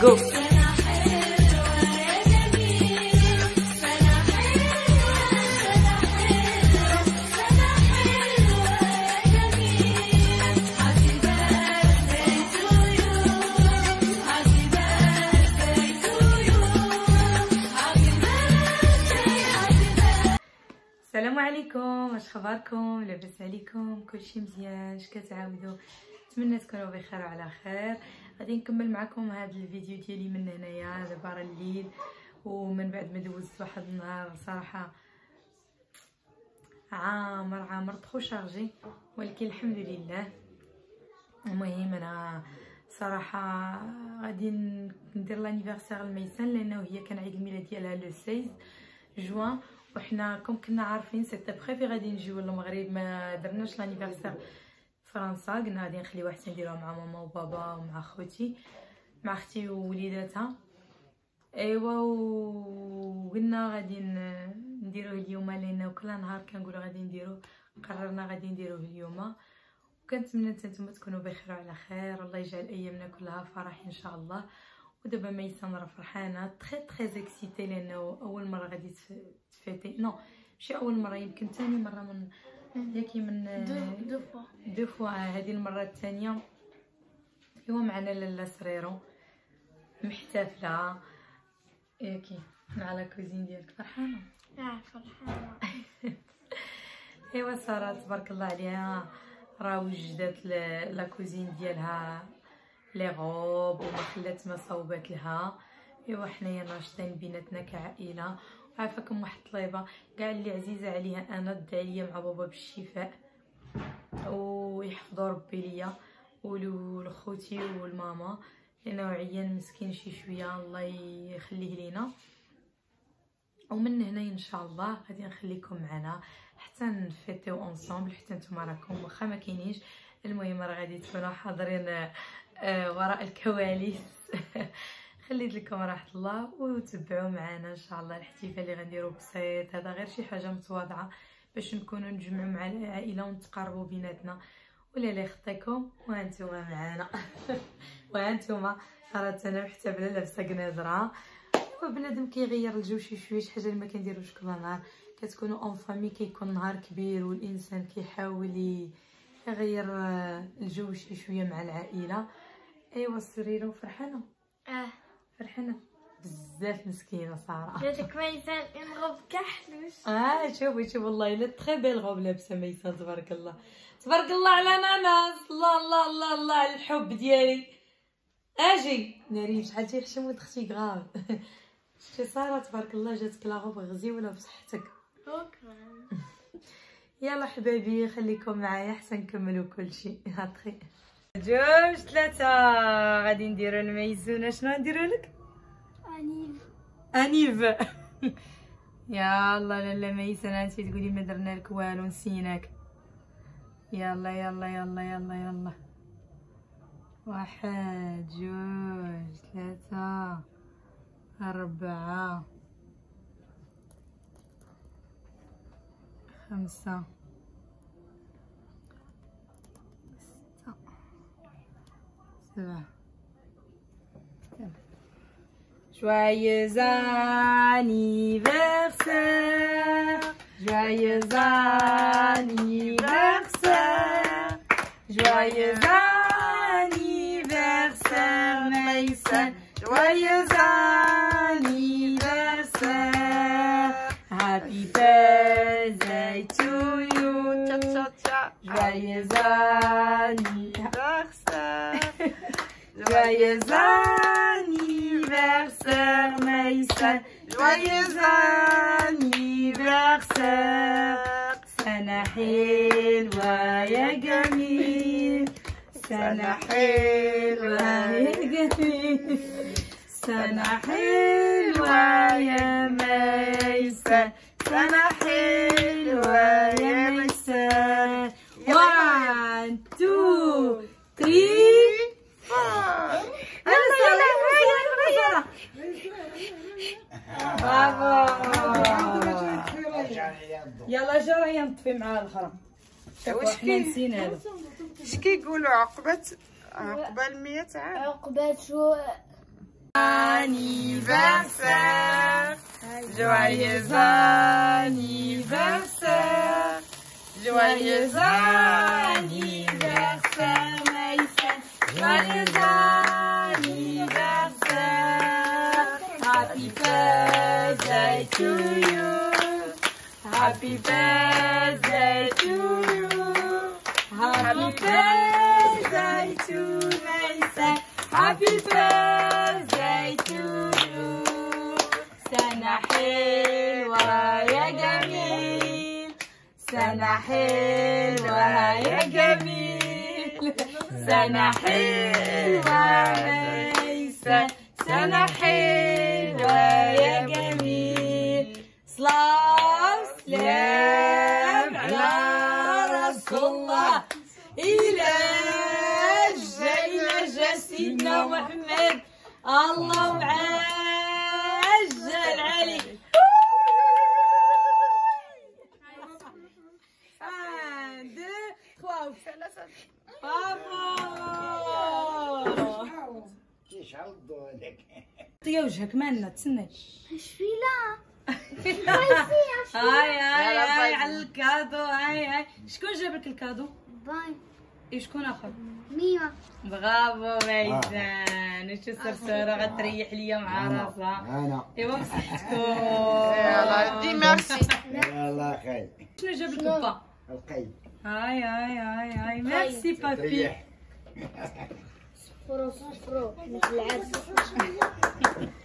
جو. السلام عليكم، واش خباركم؟ لاباس عليكم؟ كلشي مزيان؟ اش كتعاودوا؟ نتمنى تكونوا بخير وعلى خير. غادي نكمل معكم هذا الفيديو ديالي من هنايا دابا راه الليل، ومن بعد ما دوزت واحد النهار صراحه عامر طخو شارجي، ولكن الحمد لله. المهم انا صراحه غادي ندير لانيفرسير لميسان، لانه هي كان عيد الميلاد ديالها لو 16 جوان، وحنا كنا عارفين سيت بريفي غادي نجيو للمغرب، ما درناش لانيفرسير فرنسا. قلنا غادي نخليوها حتى نديروها مع ماما وبابا ومع خوتي، مع اختي ووليداتها. ايوا وقلنا غادي نديروه اليوم، لانه كل نهار كنقولوا غادي نديروه، قررنا غادي نديروه اليوم. وكنتمنى نتوما تكونوا بخير وعلى خير، والله يجعل ايامنا كلها فرح ان شاء الله. ودابا ميسان راه فرحانه تري اكسيتي، لانه اول مره غادي تفيتي، نو ماشي اول مره، يمكن ثاني مره من ياكي من دو فوا هذه المره الثانيه. ايوا معنا لاله سريرو محتفله ياكي مع لا كوزين ديالك. فرحانه؟ فرحانه. ايوا ساره تبارك الله عليها، راه وجدت لا كوزين ديالها لي غوب وما خلات ما صوبات لها. ايوا حنايا ناشطين بيناتنا كعائله، وعافاكم واحد الطليبه كاع اللي عزيزه عليها انا، دعي ليا مع بابا بالشفاء ويحفظوا ربي ليا ولخوتي والماما، لانه عيان مسكين شي شويه، الله يخليه لينا. ومن هنا ان شاء الله غادي نخليكم معنا حتى نفيتيو اونصومبل، حتى نتوما راكم واخا ما كاينينش، المهم راه غادي تكونوا حاضرين وراء الكواليس. خليت لكم راحه الله، وتبعوا معنا ان شاء الله الاحتفال اللي غنديرو بسيط، هذا غير شي حاجه متواضعه باش نكونوا نجمعوا مع العائله ونتقاربوا بيناتنا. ولا لا يخطيكم وانتوما معنا. وانتوما راه انا محتفله لابسه قنادره، وبنادم كيغير الجو شي شويه، شي حاجه اللي ما كنديروش كل نهار. كتكونوا اون فامي، كيكون نهار كبير والانسان كيحاول يغير الجو شي شويه مع العائله. ايوا سريرو فرحانه؟ فرحانه بزاف مسكينه ساره. جاتك ميسان ان غوب كحلوش. شوفي والله الا تري بيل غوب لابسه ميسان، تبارك الله تبارك الله على ناناس. الله على الحب ديالي. اجي ناري شحال تيحشم ولد اختي غاب. شتي ساره تبارك الله جاتك لا غوب غزيوله بصحتك. شكرا. يلا حبايبي خليكم معايا حتى نكملوا كلشي. هاطري جوج ثلاثه غادي نديروا الميزونه. شنو نديروا لك؟ انيف. يلا لاله ميسونه انتي تقولي ما درنا لك والو، نسيناك. يلا واحد جوج ثلاثة أربعة خمسة ستة سبعة. Joyeux anniversaire, joyeux anniversaire, joyeux anniversaire Maïsan, joyeux anniversaire, happy birthday to you, joyeux anniversaire, joyeux anniversaire Maïsan, joyeux anniversaire. سنة حلوة يا جميل، سنة حلوة يا جميل، سنة حلوة يا ميسان، سنة حلوة يا ميسان. 1 2 3 برافو. يلا جرى ينطفي مع الاخرى. واش حنا نسينا هذا. اش كيقولوا عقبه 100 عام؟ عقبة شو anniversaire, joyeux anniversaire, joyeux anniversaire, Maïssa, joyeux anniversaire, happy birthday to you, happy birthday to you, happy birthday to Maïssa, happy birthday to you. سنة حلوة يا جميل، سنة حلوة يا جميل، سنة حلوة ميسة، سنة حلوة يا جميل. سلام سلام على رسول الله، إلى جا سيدنا محمد، اللهم عجل عليك. طيا وجهك مالنا تسنى. شفيلة هاي على الكادو. هاي شكون جاب لك الكادو؟ باي شكون اخر؟ ميمة. برافو ميسان. وش السرسوره غتريح ليا مع راسها. انا ايوا بصحتكم. يلا دي ميرسي. يلا خير. شنو جاب لك با؟ القيد هاي ميرسي بابي. تريح. فرو مثل العسل.